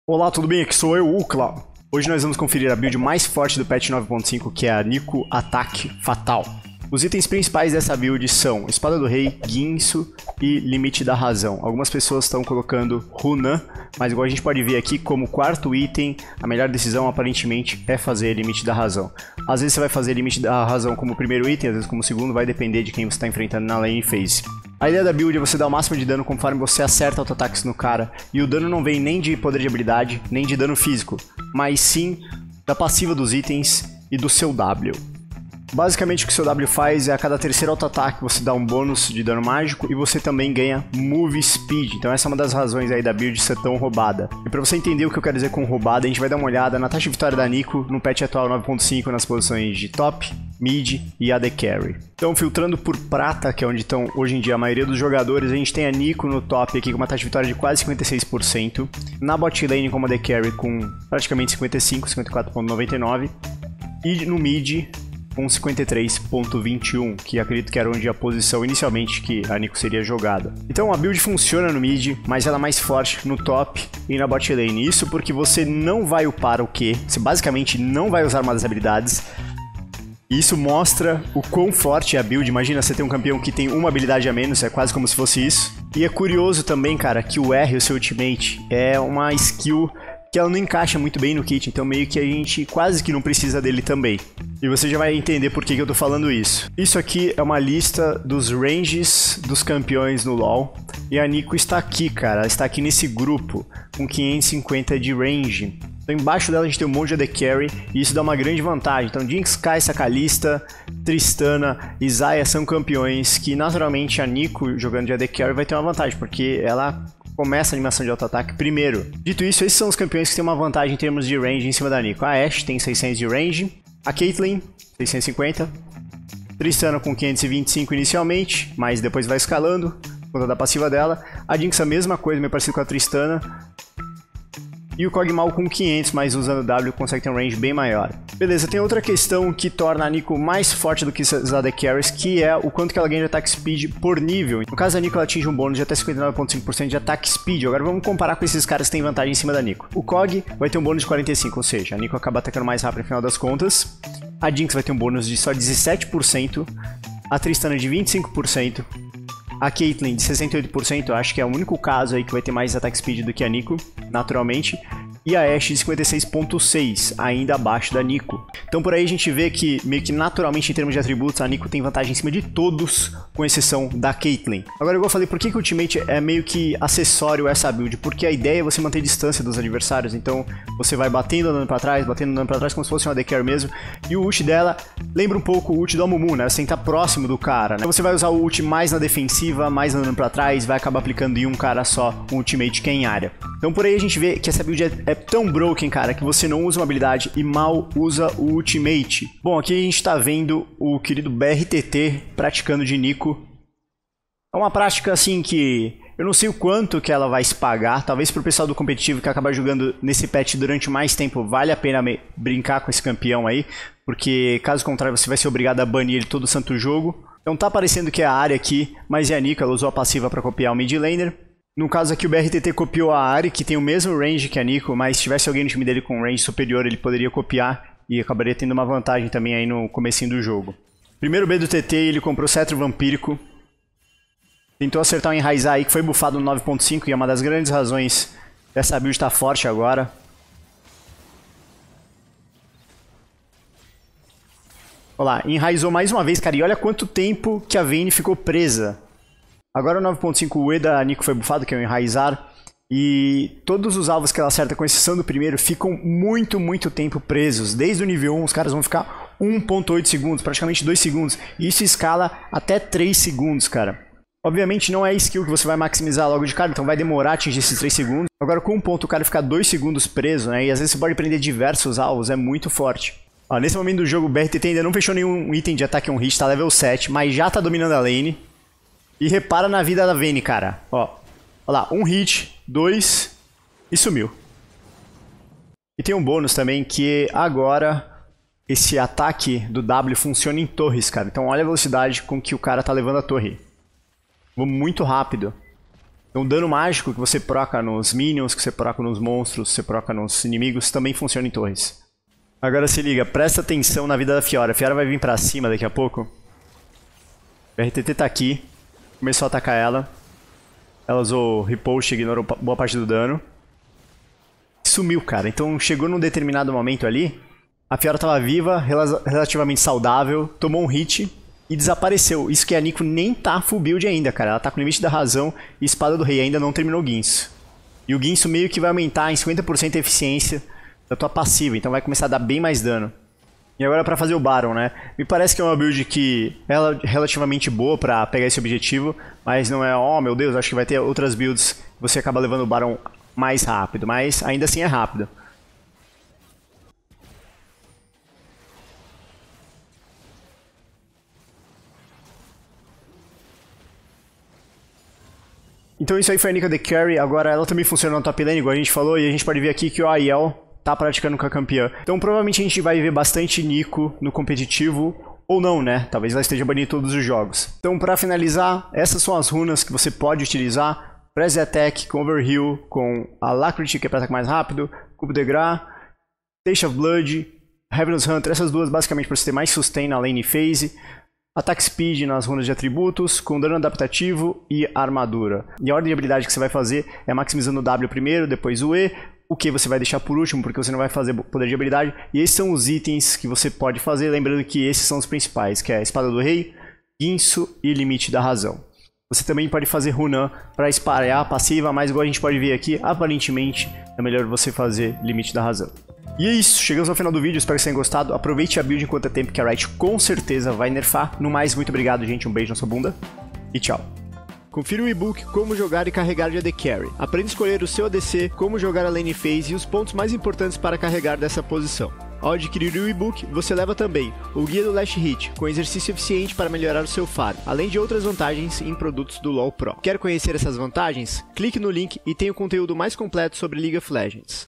Olá, tudo bem? Aqui sou eu, Ukla. Hoje nós vamos conferir a build mais forte do patch 9.5, que é a Neeko Ataque Fatal. Os itens principais dessa build são Espada do Rei, Guinso e Limite da Razão. Algumas pessoas estão colocando Runan, mas igual a gente pode ver aqui, como quarto item, a melhor decisão aparentemente é fazer Limite da Razão. Às vezes você vai fazer Limite da Razão como primeiro item, às vezes como segundo, vai depender de quem você está enfrentando na lane phase. A ideia da build é você dar o máximo de dano conforme você acerta auto-ataques no cara, e o dano não vem nem de poder de habilidade, nem de dano físico, mas sim da passiva dos itens e do seu W. Basicamente o que o seu W faz é a cada terceiro auto-ataque você dá um bônus de dano mágico e você também ganha Move Speed. Então essa é uma das razões aí da build ser tão roubada. E pra você entender o que eu quero dizer com roubada, a gente vai dar uma olhada na taxa de vitória da Neeko no patch atual 9.5 nas posições de top, mid e AD Carry. Então filtrando por prata, que é onde estão hoje em dia a maioria dos jogadores, a gente tem a Neeko no top aqui com uma taxa de vitória de quase 56%. Na bot lane como AD Carry com praticamente 55, 54.99%. E no mid com 53.21, que acredito que era onde a posição inicialmente que a Neeko seria jogada. Então a build funciona no mid, mas ela é mais forte no top e na bot lane. Isso porque você não vai upar o Q, você basicamente não vai usar uma das habilidades. Isso mostra o quão forte é a build. Imagina você ter um campeão que tem uma habilidade a menos, é quase como se fosse isso. E é curioso também, cara, que o R, o seu ultimate, é uma skill que ela não encaixa muito bem no kit, então meio que a gente quase que não precisa dele também. E você já vai entender por que eu tô falando isso. Isso aqui é uma lista dos ranges dos campeões no LoL. E a Neeko está aqui, cara. Ela está aqui nesse grupo, com 550 de range. Então embaixo dela a gente tem um monte de AD Carry, e isso dá uma grande vantagem. Então Jinx, Kai'Sa, Kalista, Tristana e Xayah são campeões que naturalmente a Neeko jogando de AD Carry vai ter uma vantagem, porque ela começa a animação de auto-ataque primeiro. Dito isso, esses são os campeões que têm uma vantagem em termos de range em cima da Neeko. A Ashe tem 600 de range, a Caitlyn 650, Tristana com 525 inicialmente, mas depois vai escalando por conta da passiva dela. A Jinx a mesma coisa, meio parecido com a Tristana. E o Kog'Maw com 500, mas usando W consegue ter um range bem maior. Beleza, tem outra questão que torna a Neeko mais forte do que os AD Carries, que é o quanto que ela ganha de ataque speed por nível. No caso, a Neeko ela atinge um bônus de até 59.5% de ataque speed. Agora vamos comparar com esses caras que têm vantagem em cima da Neeko. O Kog vai ter um bônus de 45, ou seja, a Neeko acaba atacando mais rápido no final das contas. A Jinx vai ter um bônus de só 17%. A Tristana de 25%. A Caitlyn de 68%, acho que é o único caso aí que vai ter mais ataque speed do que a Neeko, naturalmente. E a Ashe de 56.6, ainda abaixo da Neeko. Então por aí a gente vê que, meio que naturalmente em termos de atributos, a Neeko tem vantagem em cima de todos, com exceção da Caitlyn. Agora igual eu falei, por que o Ultimate é meio que acessório a essa build? Porque a ideia é você manter distância dos adversários, então você vai batendo, andando pra trás, como se fosse um AD Carry mesmo. E o ult dela lembra um pouco o ult do Amumu, né? Você tem que estar próximo do cara, né? Então você vai usar o ult mais na defensiva, mais andando pra trás, vai acabar aplicando em um cara só, um Ultimate que é em área. Então por aí a gente vê que essa build é tão broken, cara, que você não usa uma habilidade e mal usa o Ultimate. Bom, aqui a gente tá vendo o querido BRTT praticando de Neeko. É uma prática assim que eu não sei o quanto que ela vai se pagar. Talvez pro pessoal do competitivo que acaba jogando nesse patch durante mais tempo, vale a pena brincar com esse campeão aí, porque caso contrário você vai ser obrigado a banir ele todo santo jogo. Então tá parecendo que é a área aqui, mas é a Neeko, ela usou a passiva pra copiar o mid laner. No caso aqui o BRTT copiou a Ahri, que tem o mesmo range que a Neeko, mas se tivesse alguém no time dele com range superior, ele poderia copiar e acabaria tendo uma vantagem também aí no comecinho do jogo. Primeiro B do TT, ele comprou Cetro Vampírico. Tentou acertar um Enraizar aí, que foi buffado no 9.5, e é uma das grandes razões dessa build estar forte agora. Olha lá, enraizou mais uma vez, cara, e olha quanto tempo que a Vayne ficou presa. Agora o 9.5, o E da Neeko foi buffado, que é o Enraizar, e todos os alvos que ela acerta, com exceção do primeiro, ficam muito tempo presos. Desde o nível 1, os caras vão ficar 1.8 segundos, praticamente 2 segundos, e isso escala até 3 segundos, cara. Obviamente não é skill que você vai maximizar logo de cara, então vai demorar a atingir esses 3 segundos. Agora com um ponto o cara ficar 2 segundos preso, né, e às vezes você pode prender diversos alvos, é muito forte. Ó, nesse momento do jogo o BRTT ainda não fechou nenhum item de ataque on hit, tá level 7, mas já tá dominando a lane. E repara na vida da Vayne, cara. Ó lá, 1 hit, 2 e sumiu. E tem um bônus também que agora esse ataque do W funciona em torres, cara. Então olha a velocidade com que o cara tá levando a torre. Vou muito rápido. Então, dano mágico que você proca nos minions, que você proca nos monstros, que você proca nos inimigos, também funciona em torres. Agora se liga, presta atenção na vida da Fiora. A Fiora vai vir pra cima daqui a pouco. O RTT tá aqui. Começou a atacar ela. Ela usou Riposte, ignorou boa parte do dano. Sumiu, cara. Então chegou num determinado momento ali. A Fiora tava viva, relativamente saudável, tomou um hit e desapareceu. Isso que a Nico nem tá full build ainda, cara. Ela tá com limite da razão e Espada do Rei, ainda não terminou o Guinso. E o Guinso meio que vai aumentar em 50% a eficiência da tua passiva, então vai começar a dar bem mais dano. E agora pra fazer o Baron, né? Me parece que é uma build que é relativamente boa pra pegar esse objetivo, mas não é, oh meu Deus, acho que vai ter outras builds que você acaba levando o Baron mais rápido, mas ainda assim é rápido. Então isso aí foi a Nika The Carry, agora ela também funciona no top lane, igual a gente falou, e a gente pode ver aqui que o Aiel tá praticando com a campeã. Então provavelmente a gente vai ver bastante Nico no competitivo, ou não, né? Talvez ela esteja banindo todos os jogos. Então pra finalizar, essas são as runas que você pode utilizar. Press Attack com Overheal, com Alacrity, que é pra ataque mais rápido, Cubo de Gras, Taste of Blood, Ravenous Hunter, essas duas basicamente para você ter mais sustain na lane phase. Ataque Speed nas runas de atributos, com dano adaptativo e armadura. E a ordem de habilidade que você vai fazer é maximizando o W primeiro, depois o E, o que você vai deixar por último, porque você não vai fazer poder de habilidade. E esses são os itens que você pode fazer, lembrando que esses são os principais, que é a Espada do Rei, Guinso e Limite da Razão. Você também pode fazer Runan para espalhar a passiva, mas igual a gente pode ver aqui, aparentemente é melhor você fazer Limite da Razão. E é isso, chegamos ao final do vídeo, espero que vocês tenham gostado. Aproveite a build enquanto é tempo, que a Riot com certeza vai nerfar. No mais, muito obrigado, gente, um beijo na sua bunda e tchau. Confira o e-book Como Jogar e Carregar de AD Carry. Aprenda a escolher o seu ADC, como jogar a lane phase e os pontos mais importantes para carregar dessa posição. Ao adquirir o e-book, você leva também o Guia do Last Hit, com exercício eficiente para melhorar o seu farm, além de outras vantagens em produtos do LoL Pro. Quer conhecer essas vantagens? Clique no link e tem o conteúdo mais completo sobre League of Legends.